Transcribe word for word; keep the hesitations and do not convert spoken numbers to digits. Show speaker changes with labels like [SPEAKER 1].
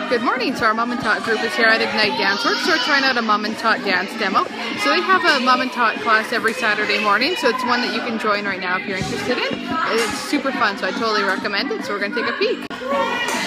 [SPEAKER 1] Good morning. So our Mom and Tot group is here at Ignite Danceworks. So we're trying out a Mom and Tot dance demo. So they have a Mom and Tot class every Saturday morning. So it's one that you can join right now if you're interested in. It's super fun, so I totally recommend it. So we're going to take a peek.